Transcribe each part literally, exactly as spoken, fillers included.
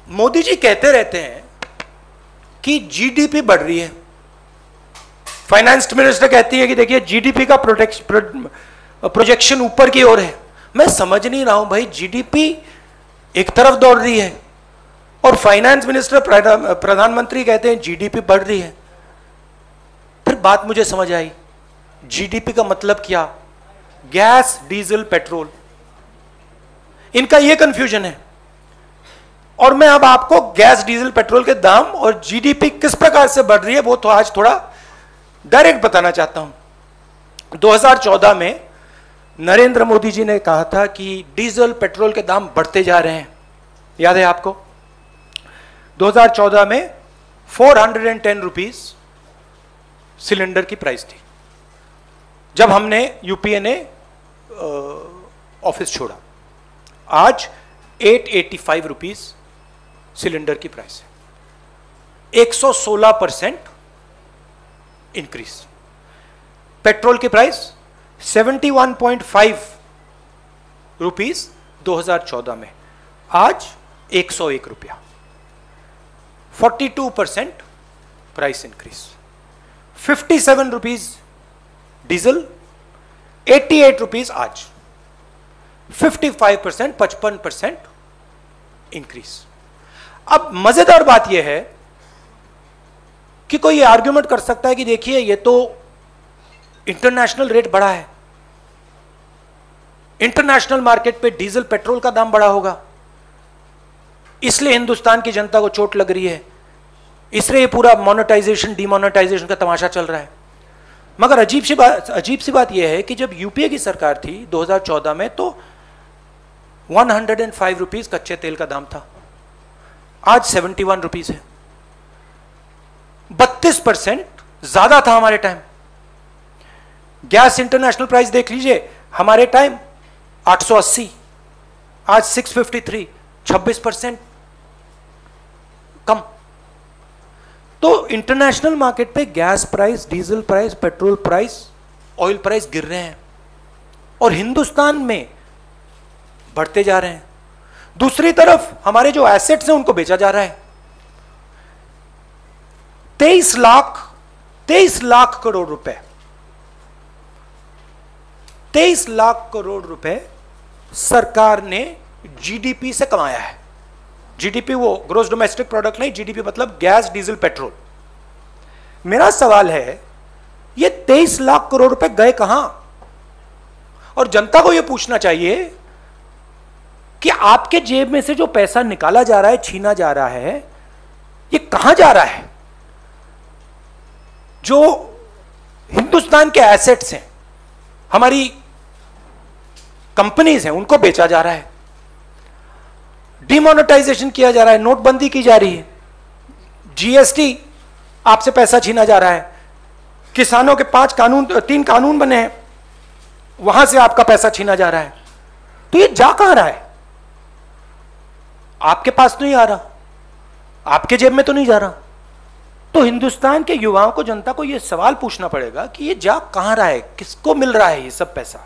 मोदी जी कहते रहते हैं कि जीडीपी बढ़ रही है, फाइनेंस मिनिस्टर कहती है कि देखिए जीडीपी का प्रोजेक्शन ऊपर की ओर है। मैं समझ नहीं रहा हूं भाई, जीडीपी एक तरफ दौड़ रही है और फाइनेंस मिनिस्टर प्रधानमंत्री कहते हैं जीडीपी बढ़ रही है। फिर बात मुझे समझ आई, जीडीपी का मतलब क्या? गैस, डीजल, पेट्रोल, इनका यह कंफ्यूजन है। और मैं अब आपको गैस, डीजल, पेट्रोल के दाम और जीडीपी किस प्रकार से बढ़ रही है वो तो आज थोड़ा डायरेक्ट बताना चाहता हूं। दो हज़ार चौदह में नरेंद्र मोदी जी ने कहा था कि डीजल, पेट्रोल के दाम बढ़ते जा रहे हैं, याद है आपको? दो हज़ार चौदह में चार सौ दस रुपीस सिलेंडर की प्राइस थी जब हमने यूपीए ने ऑफिस छोड़ा। आज आठ सौ पचासी रुपीस सिलेंडर की प्राइस है, एक सौ सोलह परसेंट इंक्रीज। पेट्रोल की प्राइस इकहत्तर पॉइंट पाँच रुपीस दो हज़ार चौदह में, आज एक सौ एक रुपया, बयालीस परसेंट प्राइस इंक्रीज। सत्तावन रुपीस डीजल, अठासी रुपीस आज, पचपन परसेंट पचपन परसेंट इंक्रीज। अब मजेदार बात यह है कि कोई ये आर्ग्यूमेंट कर सकता है कि देखिए ये तो इंटरनेशनल रेट बढ़ा है, इंटरनेशनल मार्केट पे डीजल, पेट्रोल का दाम बढ़ा होगा, इसलिए हिंदुस्तान की जनता को चोट लग रही है, इसलिए ये पूरा मोनेटाइजेशन, डिमोनेटाइजेशन का तमाशा चल रहा है। मगर अजीब सी बात अजीब सी बात यह है कि जब यूपीए की सरकार थी दो हज़ार चौदह में तो एक सौ पाँच रुपीस कच्चे तेल का दाम था, आज इकहत्तर रुपीस है, बत्तीस परसेंट ज्यादा था हमारे टाइम। गैस इंटरनेशनल प्राइस देख लीजिए, हमारे टाइम आठ सौ अस्सी, आज छह सौ तिरेपन, छब्बीस परसेंट कम। तो इंटरनेशनल मार्केट पे gas price, diesel price, petrol price, oil price गिर रहे हैं और हिंदुस्तान में बढ़ते जा रहे हैं। दूसरी तरफ हमारे जो एसेट्स हैं उनको बेचा जा रहा है। तेईस लाख तेईस लाख करोड़ रुपए तेईस लाख करोड़ रुपए सरकार ने जीडीपी से कमाया है। जीडीपी वो ग्रोस डोमेस्टिक प्रोडक्ट नहीं, जीडीपी मतलब गैस, डीजल, पेट्रोल। मेरा सवाल है ये तेईस लाख करोड़ रुपए गए कहां? और जनता को यह पूछना चाहिए कि आपके जेब में से जो पैसा निकाला जा रहा है, छीना जा रहा है, ये कहां जा रहा है? जो हिंदुस्तान के एसेट्स हैं, हमारी कंपनीज हैं, उनको बेचा जा रहा है, डिमोनेटाइजेशन किया जा रहा है, नोटबंदी की जा रही है, जीएसटी आपसे पैसा छीना जा रहा है, किसानों के पांच कानून, तीन कानून बने हैं, वहां से आपका पैसा छीना जा रहा है। तो ये जा कहां रहा है? आपके पास तो नहीं आ रहा, आपके जेब में तो नहीं जा रहा। तो हिंदुस्तान के युवाओं को, जनता को यह सवाल पूछना पड़ेगा कि ये जा कहां रहा है, किसको मिल रहा है ये सब पैसा?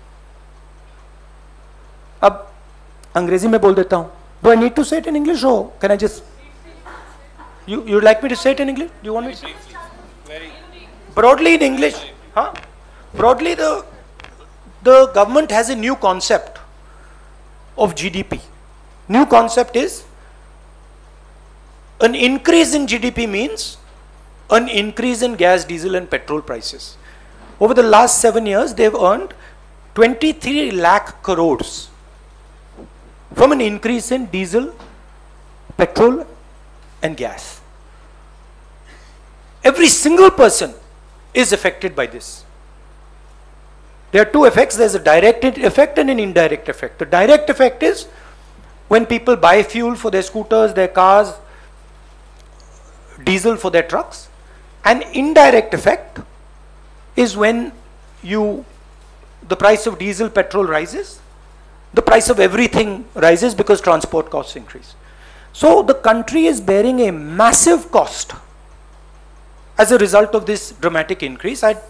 अब अंग्रेजी में बोल देता हूं। Do I need to say it in English और can I just you you like me to say it in English? Do you want me to broadly in English? हाँ, broadly the the government has a new concept of GDP. New concept is an increase in G D P means an increase in gas, diesel and petrol prices. Over the last seven years, they've earned twenty-three lakh crores from an increase in diesel, petrol and gas. Every single person is affected by this. There are two effects. There's a direct effect and an indirect effect. The direct effect is when people buy fuel for their scooters, their cars, diesel for their trucks. An indirect effect is when you, the price of diesel, petrol rises, the price of everything rises because transport costs increase. So the country is bearing a massive cost as a result of this dramatic increase. I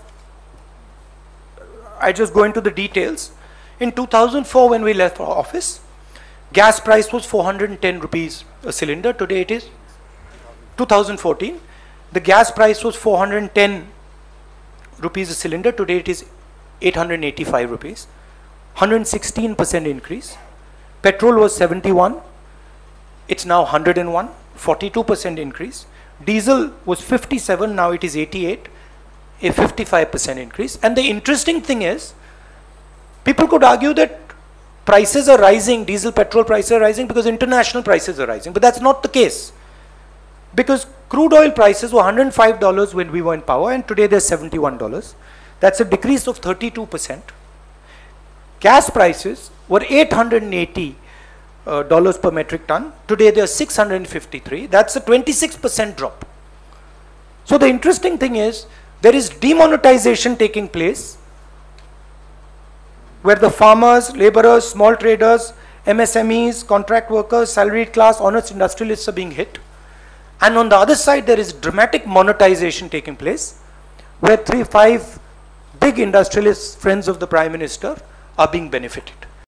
I just go into the details. In two thousand four, when we left office, gas price was four hundred ten rupees a cylinder. Today it is two thousand fourteen. The gas price was four hundred ten rupees a cylinder. Today it is eight hundred eighty-five rupees. one hundred sixteen percent increase. Petrol was seventy-one. It's now one hundred one. forty-two percent increase. Diesel was fifty-seven. Now it is eighty-eight. A fifty-five percent increase. And the interesting thing is, people could argue that prices are rising, diesel, petrol prices are rising because international prices are rising. But that's not the case. Because crude oil prices were one hundred five dollars when we were in power, and today they're seventy-one dollars. That's a decrease of thirty-two percent. Gas prices were eight hundred eighty dollars uh, per metric ton. Today they're six hundred fifty-three. That's a twenty-six percent drop. So the interesting thing is, there is demonetization taking place, where the farmers, laborers, small traders, M S M Es, contract workers, salaried class, honest industrialists are being hit. And on the other side, there is dramatic monetization taking place, where three, five big industrialists, friends of the Prime Minister, are being benefited.